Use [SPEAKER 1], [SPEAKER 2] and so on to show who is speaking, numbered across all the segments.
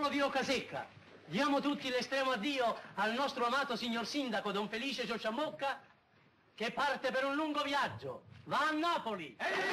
[SPEAKER 1] Siamo di Roccasecca. Diamo tutti l'estremo addio al nostro amato signor sindaco Don Felice Ciociamocca, che parte per un lungo viaggio. Va a Napoli.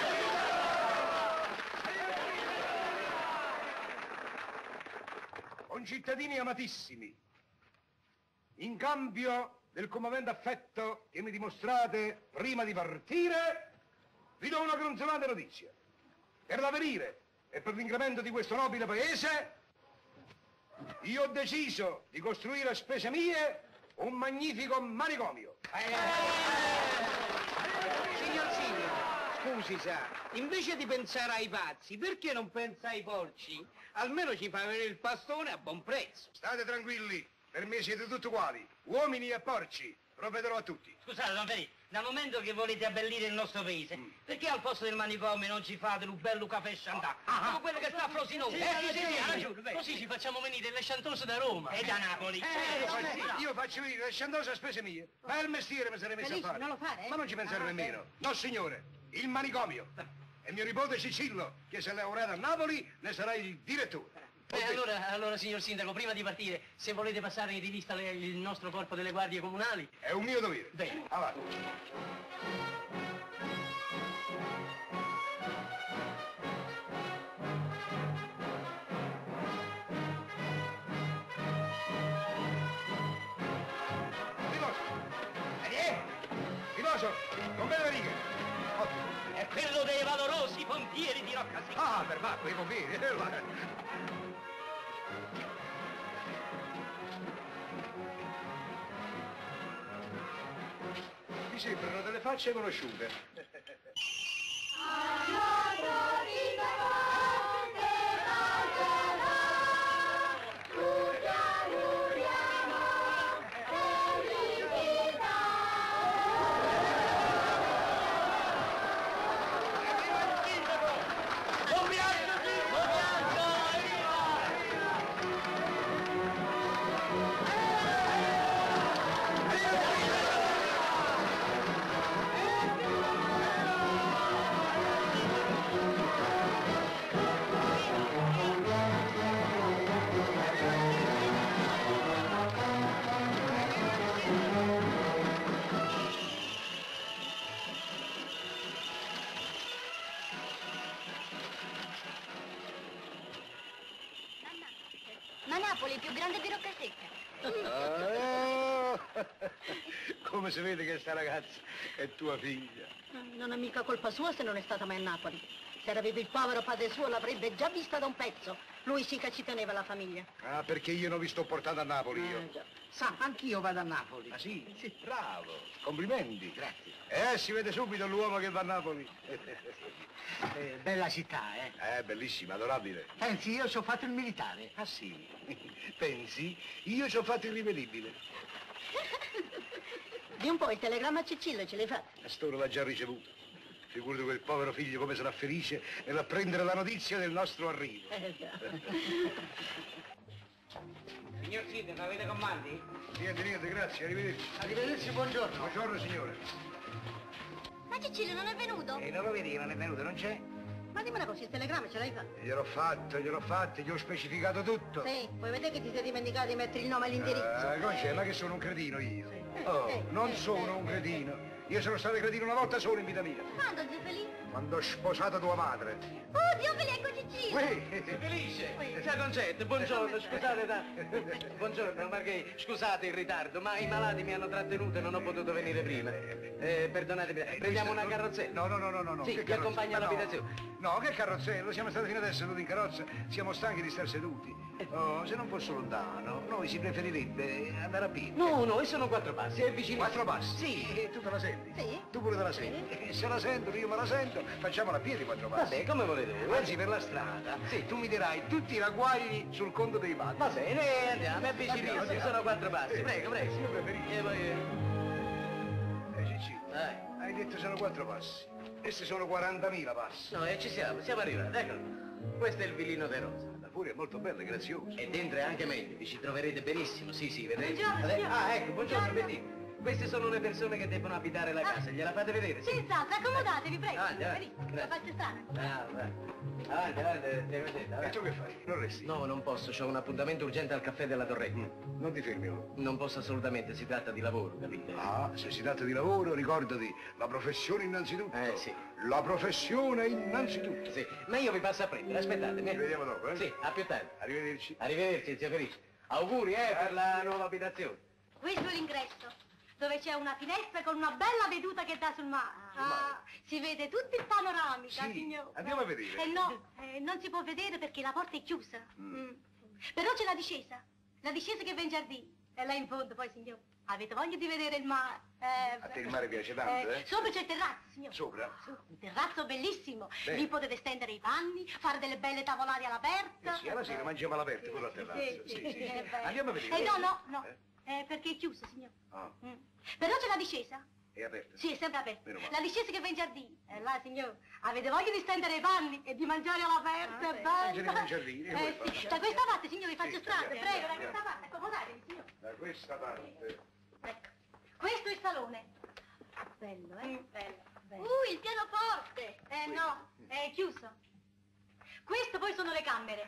[SPEAKER 2] Concittadini amatissimi, in cambio del commovente affetto che mi dimostrate prima di partire, vi do una consolante notizia. Per l'avvenire e per l'incremento di questo nobile paese, io ho deciso di costruire a spese mie un magnifico manicomio.
[SPEAKER 3] Signor Sindaco, scusi sa, invece di pensare ai pazzi, perché non pensa ai porci? Almeno ci fa venire il pastone a buon prezzo.
[SPEAKER 2] State tranquilli, per me siete tutti uguali, uomini e porci, provvederò a tutti.
[SPEAKER 1] Scusate, Don Felice, dal momento che volete abbellire il nostro paese, perché al posto del manicomio non ci fate un bello caffè Chantà? Come quello che sta a Frosinone. Così ci facciamo venire le Chantose da Roma. E da Napoli.
[SPEAKER 2] Io faccio venire le Chantose a spese mie. Ma il mestiere mi sarei messo a fare.
[SPEAKER 4] Non lo fare?
[SPEAKER 2] Ma non ci pensare nemmeno. No, signore, il manicomio. E mio nipote Cicillo, che si è laureato a Napoli, ne sarà il direttore.
[SPEAKER 1] Allora, signor Sindaco, prima di partire, se volete passare in rivista il nostro corpo delle guardie comunali...
[SPEAKER 2] È un mio dovere.
[SPEAKER 1] Bene.
[SPEAKER 2] Avanti. Riposo, non vedo le righe. Ottimo.
[SPEAKER 1] È quello dei valorosi pompieri di Roccasecca.
[SPEAKER 2] Ah, per Marco, i pompieri. Mi sembrano delle facce conosciute.
[SPEAKER 4] Ma Napoli è più grande di Roccasecca.
[SPEAKER 2] Come si vede che sta ragazza è tua figlia?
[SPEAKER 4] Non è mica colpa sua se non è stata mai a Napoli. Se era vivo il povero padre suo l'avrebbe già vista da un pezzo. Lui sì che ci teneva la famiglia.
[SPEAKER 2] Ah, perché io non vi sto portando a Napoli, io.
[SPEAKER 4] Già.
[SPEAKER 3] Sa, anch'io vado a Napoli.
[SPEAKER 2] Ah, sì?
[SPEAKER 3] Sì.
[SPEAKER 2] Bravo. Complimenti.
[SPEAKER 3] Grazie.
[SPEAKER 2] Si vede subito l'uomo che va a Napoli.
[SPEAKER 3] Bella città, eh?
[SPEAKER 2] Bellissima, adorabile.
[SPEAKER 3] Pensi, io ci ho fatto il militare.
[SPEAKER 2] Ah, sì? Pensi? Io ci ho fatto il rivedibile.
[SPEAKER 4] Di un po' il telegramma a Cicillo ce l'hai fatto.
[SPEAKER 2] A st'ora l'ha già ricevuto. Figurati quel povero figlio come sarà felice nell'apprendere la notizia del nostro arrivo.
[SPEAKER 4] Già.
[SPEAKER 3] Signor Sindaco, avete comandi?
[SPEAKER 2] Niente, grazie, arrivederci.
[SPEAKER 3] Arrivederci, buongiorno.
[SPEAKER 2] Buongiorno, signore.
[SPEAKER 4] Ma Cicillo non è venuto?
[SPEAKER 3] Non lo vedi che non è venuto, non c'è?
[SPEAKER 4] Ma dimmi una cosa, il telegramma ce l'hai fatto?
[SPEAKER 2] Gliel'ho fatto, gli ho specificato tutto.
[SPEAKER 4] Sì, puoi vedere che ti sei dimenticato di mettere il nome e l'indirizzo.
[SPEAKER 2] Non c'è, ma che sono un cretino io.
[SPEAKER 4] Sì.
[SPEAKER 2] Non sono un cretino. Io sono stato cretino una volta solo in vita mia.
[SPEAKER 4] Quando, zio Felice?
[SPEAKER 2] Quando ho sposato tua madre.
[SPEAKER 4] Oh, zio Felice, ecco Cicillo!
[SPEAKER 3] Felice! Sia concetto, buongiorno, scusate, buongiorno, ma che, scusate il ritardo, ma i malati mi hanno trattenuto e non ho potuto venire prima. Perdonatemi, prendiamo una carrozzella?
[SPEAKER 2] No.
[SPEAKER 3] Sì,
[SPEAKER 2] Che
[SPEAKER 3] ti accompagna all'abitazione.
[SPEAKER 2] No, che carrozzella? Siamo stati fino adesso seduti in carrozza, siamo stanchi di star seduti. Oh, se non fosse lontano, noi si preferirebbe andare a piedi.
[SPEAKER 3] No, e sono 4 passi, è vicino.
[SPEAKER 2] 4 passi?
[SPEAKER 3] Sì.
[SPEAKER 2] E tu te la senti?
[SPEAKER 4] Sì.
[SPEAKER 2] Tu pure te la senti? Se la sentono, io me la sento, facciamola a piedi 4 passi.
[SPEAKER 3] Vabbè, come volete voi.
[SPEAKER 2] Anzi, per la strada, tu mi dirai tutti i ragguagli sul conto dei patti.
[SPEAKER 3] Va bene, andiamo, è vicinissimo,
[SPEAKER 2] Andiamo.
[SPEAKER 3] sono 4 passi, prego.
[SPEAKER 2] Io preferisco.
[SPEAKER 3] E poi...
[SPEAKER 2] Cicillo,
[SPEAKER 3] Dai.
[SPEAKER 2] hai detto sono 4 passi. Questi sono 40.000 passi.
[SPEAKER 3] No, ci siamo arrivati, eccolo. Questo è il vilino de rosa.
[SPEAKER 2] La furia è molto bella e graziosa.
[SPEAKER 3] E dentro è anche meglio, vi ci troverete benissimo, sì, vedete.
[SPEAKER 4] Buongiorno, signor.
[SPEAKER 3] Ecco, buongiorno, Bettino. Queste sono le persone che debbono abitare la casa. Gliela fate vedere? Sì.
[SPEAKER 4] Senz'altro, accomodatevi, prego.
[SPEAKER 3] Avanti, avanti.
[SPEAKER 4] Venite,
[SPEAKER 3] Grazie.
[SPEAKER 4] la faccia strana.
[SPEAKER 3] Ah, vai. Avanti, avanti.
[SPEAKER 2] E tu che fai? Non resti?
[SPEAKER 3] No, non posso, ho un appuntamento urgente al caffè della Torretta.
[SPEAKER 2] Non ti fermi, oh.
[SPEAKER 3] Non posso assolutamente, si tratta di lavoro, capite?
[SPEAKER 2] Ah, se si tratta di lavoro, ricordati, la professione innanzitutto.
[SPEAKER 3] Sì.
[SPEAKER 2] La professione innanzitutto.
[SPEAKER 3] Sì, ma io vi passo a prendere, aspettatemi.
[SPEAKER 2] Ci vediamo dopo, eh?
[SPEAKER 3] Sì, a più tardi.
[SPEAKER 2] Arrivederci.
[SPEAKER 3] Arrivederci, zio Felice. Auguri, per la nuova abitazione.
[SPEAKER 4] Questo è l'ingresso, dove c'è una finestra con una bella veduta che dà sul mare. Ah, si vede tutto il panoramica,
[SPEAKER 2] Sì,
[SPEAKER 4] signore.
[SPEAKER 2] andiamo a vedere.
[SPEAKER 4] No, non si può vedere perché la porta è chiusa. Però c'è la discesa che va in giardino. E là in fondo poi, signore, avete voglia di vedere il mare?
[SPEAKER 2] A te il mare piace tanto, eh?
[SPEAKER 4] Sopra c'è il terrazzo, signore.
[SPEAKER 2] Sopra?
[SPEAKER 4] Un terrazzo bellissimo.
[SPEAKER 2] Bene.
[SPEAKER 4] Lì potete stendere i panni, fare delle belle tavolate all'aperto.
[SPEAKER 2] Sì, alla sera mangiamo all'aperto, quello a terrazzo. Sì.
[SPEAKER 4] è bello.
[SPEAKER 2] Andiamo a vedere.
[SPEAKER 4] No. Perché è chiuso, signore.
[SPEAKER 2] Ah,
[SPEAKER 4] Però c'è la discesa.
[SPEAKER 2] è aperto.
[SPEAKER 4] Sì, è sempre aperto.
[SPEAKER 2] Meno male.
[SPEAKER 4] La discesa che va in giardino. E là, signore, avete voglia di stendere i panni e di mangiare all'aperto, è bello.
[SPEAKER 2] Mangiare in giardino, che vuoi
[SPEAKER 4] Sì.
[SPEAKER 2] fare?
[SPEAKER 4] Da questa parte, signore, vi faccio
[SPEAKER 2] Sì,
[SPEAKER 4] strada.
[SPEAKER 2] andiamo,
[SPEAKER 4] Prego, da
[SPEAKER 2] andiamo.
[SPEAKER 4] questa parte. Accomodatevi, signore.
[SPEAKER 2] Da questa parte.
[SPEAKER 4] Ecco. Questo è il salone. Bello, Bello. Il pianoforte. No, è chiuso. Questo poi sono le camere.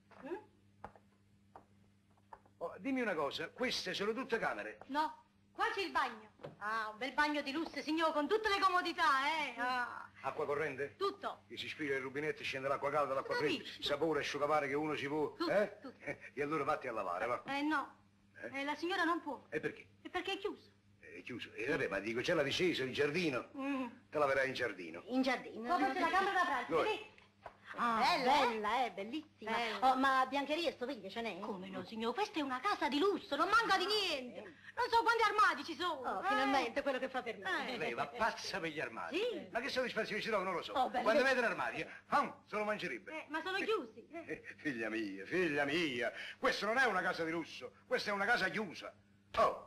[SPEAKER 2] Oh, dimmi una cosa, queste sono tutte camere?
[SPEAKER 4] No, qua c'è il bagno. Ah, un bel bagno di lusso, signore, con tutte le comodità, Ah,
[SPEAKER 2] Acqua corrente?
[SPEAKER 4] tutto.
[SPEAKER 2] Che si spira il rubinetto, scende l'acqua calda, l'acqua
[SPEAKER 4] Tutto
[SPEAKER 2] fredda,
[SPEAKER 4] lì.
[SPEAKER 2] sapore, asciugapare che uno si può,
[SPEAKER 4] Tutto,
[SPEAKER 2] eh?
[SPEAKER 4] tutto.
[SPEAKER 2] E allora vatti a lavare, va.
[SPEAKER 4] No, la signora non può.
[SPEAKER 2] E perché?
[SPEAKER 4] E perché è chiuso?
[SPEAKER 2] È chiuso. E vabbè, ma dico, c'è la discesa, il giardino. Te laverai in giardino.
[SPEAKER 4] In giardino. Poi c'è la camera da pranzo,
[SPEAKER 2] Dove?
[SPEAKER 4] vedete? Bella, bellissima. Oh, ma biancheria e stoviglie ce n'è? Come no, signor? Questa è una casa di lusso, non manca di niente. Non so quanti armadi ci sono. Finalmente quello che fa per me.
[SPEAKER 2] Lei va pazza per gli armadi.
[SPEAKER 4] Sì.
[SPEAKER 2] Ma che soddisfazione ci trovo, non lo so.
[SPEAKER 4] Oh, beh,
[SPEAKER 2] Quando
[SPEAKER 4] beh.
[SPEAKER 2] vede l'armadio, se lo mangerebbe.
[SPEAKER 4] Ma sono chiusi.
[SPEAKER 2] Figlia mia, questa non è una casa di lusso, questa è una casa chiusa. Oh,